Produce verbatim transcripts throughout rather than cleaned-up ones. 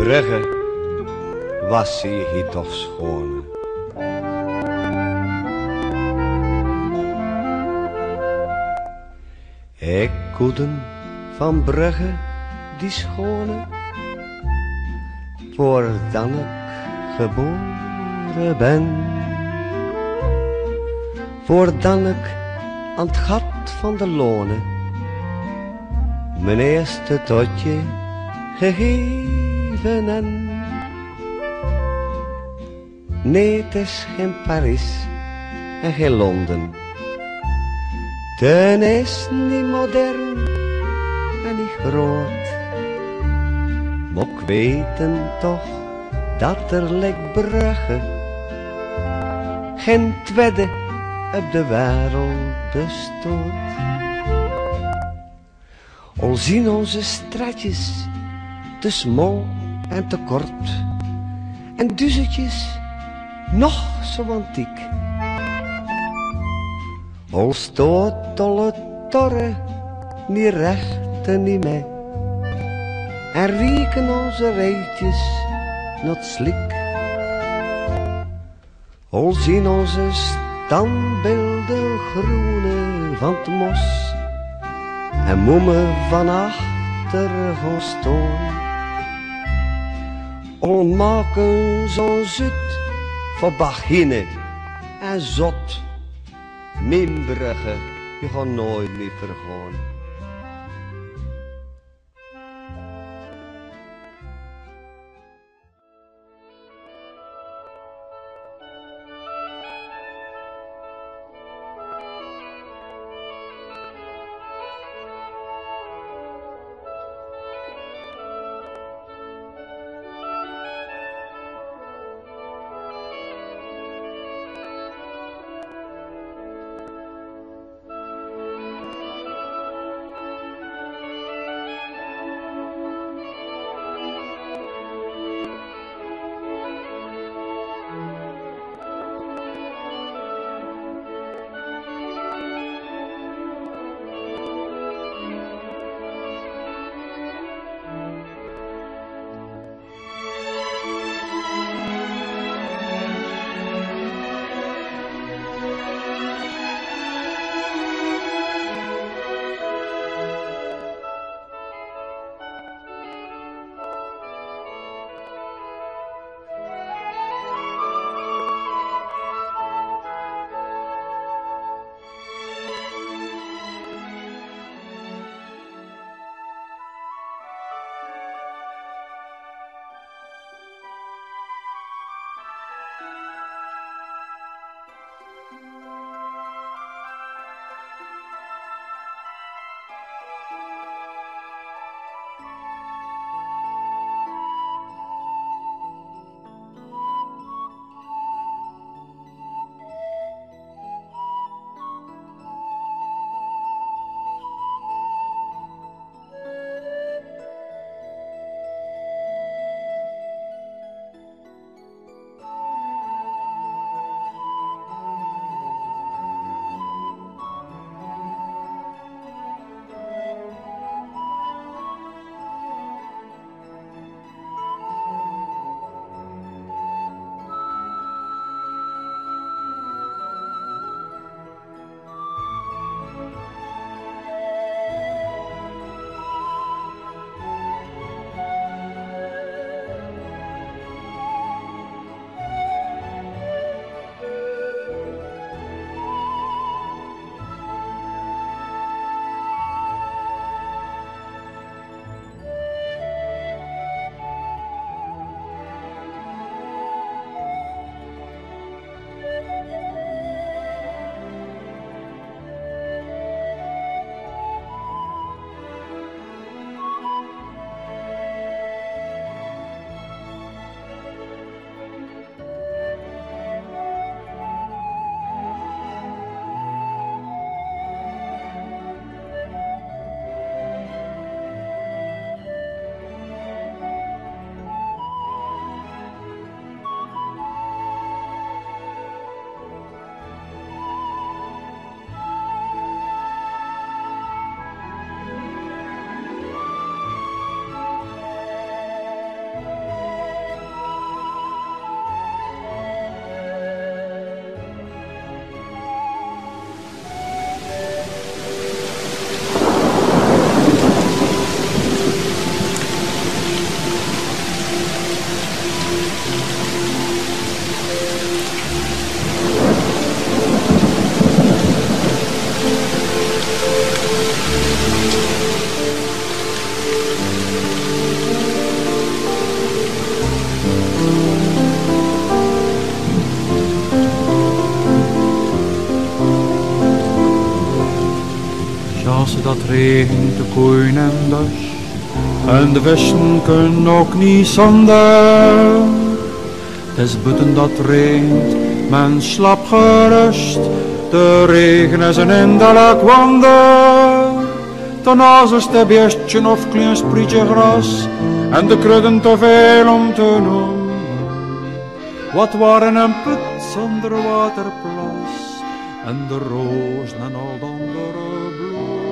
Brugge was ze hier toch schoon. Ik koeden van Brugge die schone, voordat ik geboren ben, voordat ik aan het gat van de Lone mijn eerste totje gegeven en. Nee, het is geen Parijs en geen Londen. Het is niet modern en niet groot. Maar ik weet toch dat er lijkt Brugge geen tweede op de wereld bestaat. Al zien onze straatjes te smal en te kort en duzetjes nog zo antiek. Al staat alle torren niet recht en niet mee en rieken onze rijtjes not slik. Al zien onze standbeelden groene van het mos en moemen van achter gaan staan. Al maken zo'n zut voor Bagine en zot. Mijn Brugge, je gaat nooit meer vergaan. Als dat regent, de koeien en dus. En de vissen kunnen ook niet zonder. Het is buiten dat regent, men slaapt gerust. De regen is een hinderlijk wonder. Daarna is het beestje of klein sprietje gras. En de krudden te veel om te noemen. Wat waren een put zonder waterplas. En de rozen en al de andere bloemen.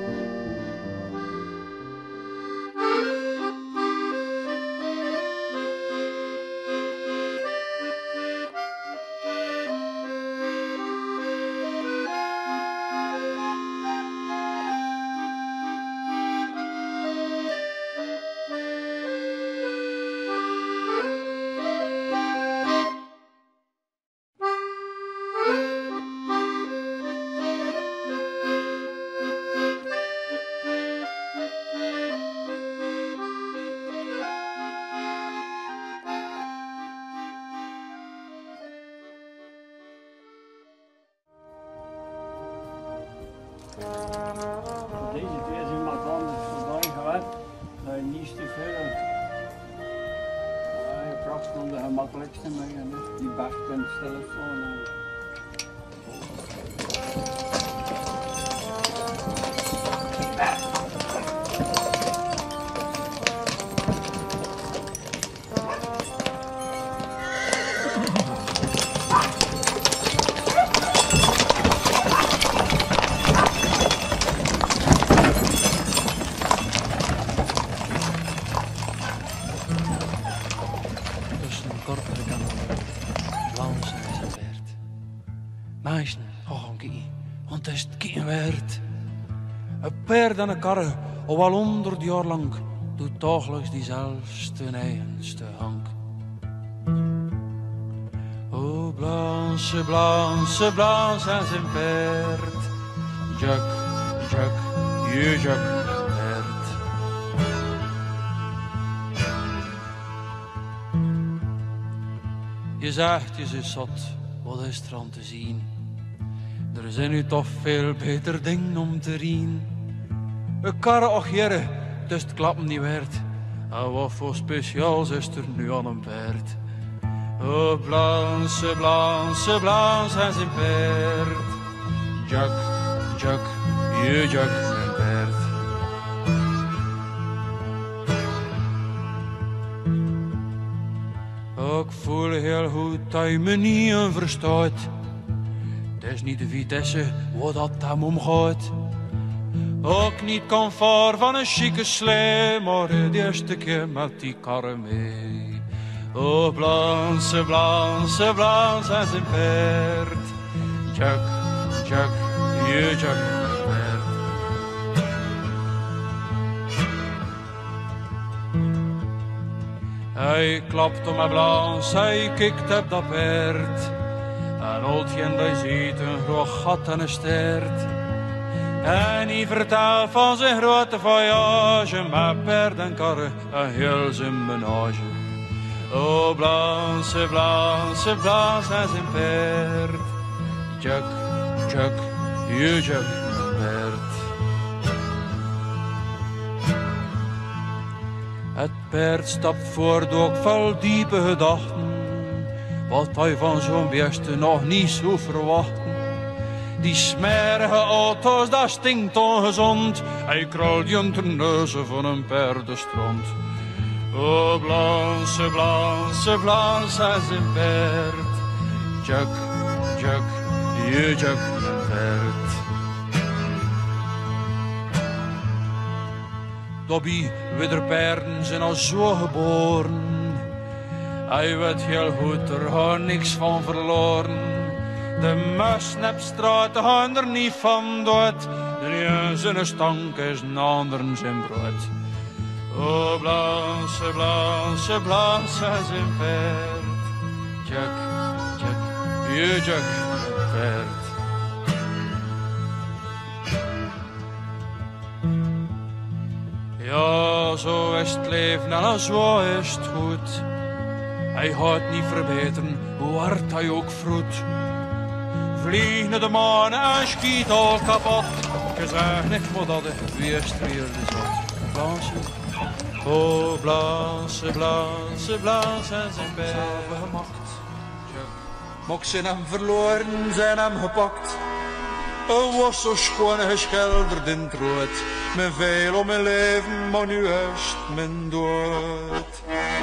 Deze twee zijn wat anders voorbij geweest, dat je niet te veel. Ja, je pracht van de gemakkelijkste mee, hè. Die best kunt stellen staan. Meisje, oh een kie, want het is het kie waard. Een paard en een karre, al wel honderd jaar lang, doet dagelijks diezelfde eigenste hank. O Blanche, Blanche, Blanche en zijn paard. Jacques, Jacques, je Jacques, paard. Je zegt, je is zot, wat is er aan te zien? Er zijn nu toch veel beter dingen om te rien. Een karre och jere, dus het klappen niet werd. En wat voor speciaals is er nu aan een paard? O Blanche, Blanche, Blanche en zijn paard. Jacques, Jacques, je Jacques, mijn paard. Ik voel heel goed dat je me niet verstaat. Het is niet de vitesse wat dat hem omgaat. Ook niet comfort van een chique slee, maar de eerste keer met die karre mee. O Blanche, Blanche, Blanche en zijn paard. Jacques, Jacques, je Jacques, mijn paard. Hij klapt om mijn Blanche, hij kikt op dat paard. En oudjen die ziet een groot gat en een stert. En hij vertelt van zijn grote voyage, met paard en karre en heel zijn menage. O Blanche, Blanche, Blanche en zijn paard. Jacques, Jacques, je Jacques, mijn paard. Het paard stapt voort ook vol diepe gedachten. Wat hij van zo'n beeste nog niet zou verwachten. Die smerige auto's, dat stinkt ongezond. Hij krult je ten neuzen van een paardenstront. O Blanche, Blanche, Blanche en zijn paard. Jacques, Jacques, je Jacques, mijn paard. Dobby, wederpaarden zijn al zo geboren. Hij weet heel goed, er gaat niks van verloren. De muizen op straat gaan er niet van dood. De een zijn stank is een ander zijn brood. O Blanche, Blanche, Blanche en zijn paard. Jacques, Jacques, je Jacques, mijn paard. Ja, zo is het leven en zo is het goed. Hij gaat niet verbeteren, hoe hard hij ook vroet. vlieg naar de maan en schiet al kapot. Gezegd niet maar dat ik weerstreelde zat. Blanse, oh Blanse, Blanse, Blanse en zijn bijven gemaakt. Mok zijn hem verloren, zijn hem gepakt. Hij was zo schoon geschilderd in het rood. Mijn veel om mijn leven, maar nu is het mijn dood.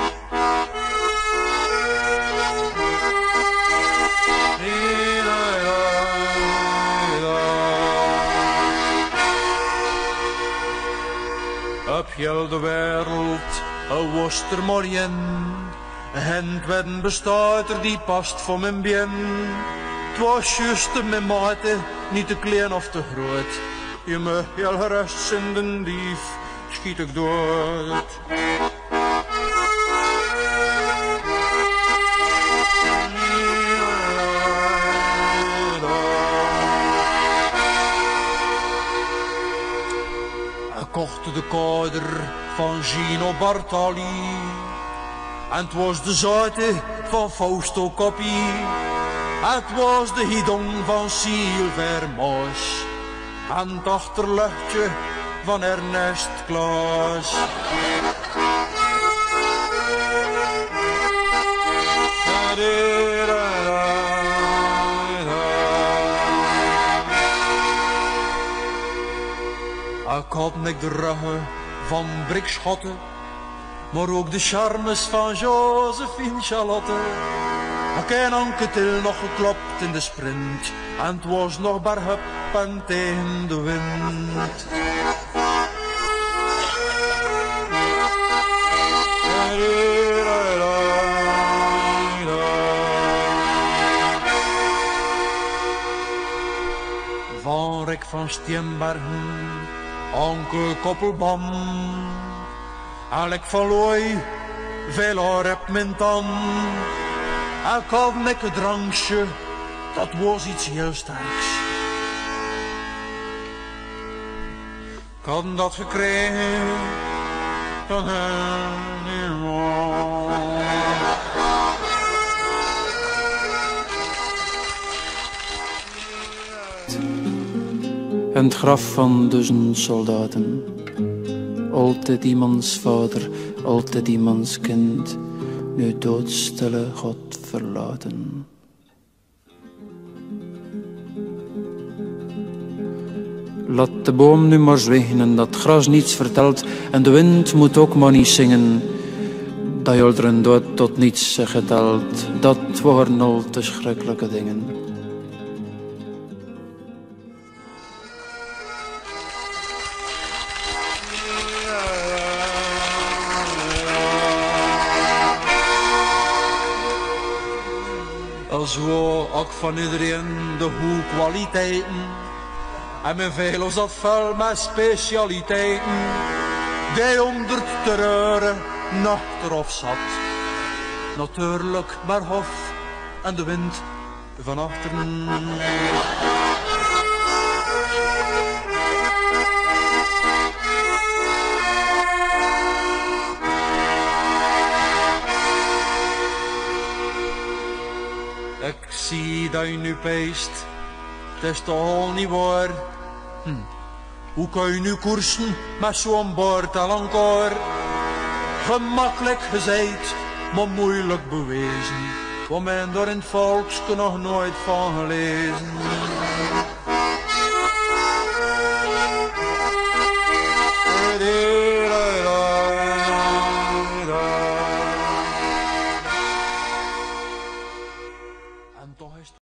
Op heel de wereld, een was er maar in. En het bestaat er die past voor mijn bien. Het was juist mijn mate, niet te klein of te groot. Je me heel gerust zijn den dief, schiet ik dood. Ik kocht de kouder van Gino Bartali. En het was de zoute van Fausto Coppi. Het was de hidong van Silver Moos. En het achterluchtje van Ernest Klaas. Ik had nek de ruggen van Brikschotten, maar ook de charmes van Josephine Charlotte. Ik heb Anketil nog geklopt in de sprint, en het was nog bar hup en tegen de wind. Van Rick van Steenbergen, Anke Koppelbam, Alek van Looy, veel heb mijn tan. Ik had nek een drankje, dat was iets heel sterks. Ik had dat gekregen, dat helemaal. En het graf van duizend soldaten. Altijd iemands vader, altijd iemands kind. Nu doodstille God verlaten. Laat de boom nu maar zwijgen en dat gras niets vertelt. En de wind moet ook maar niet zingen. Dat je er dood tot niets geteld. Dat waren al te schrikkelijke dingen. Als wou ik van iedereen de goede kwaliteiten. En mijn velo zat vuil met specialiteiten. Die honderd te reuren, nachter of zat. Natuurlijk maar hof en de wind van achteren. Ik zie dat je nu peest, het is toch al niet waar. Hm. Hoe kan je nu koersen met zo'n boord al encore? Gemakkelijk gezegd, maar moeilijk bewezen. Want men door in het volksken nog nooit van gelezen.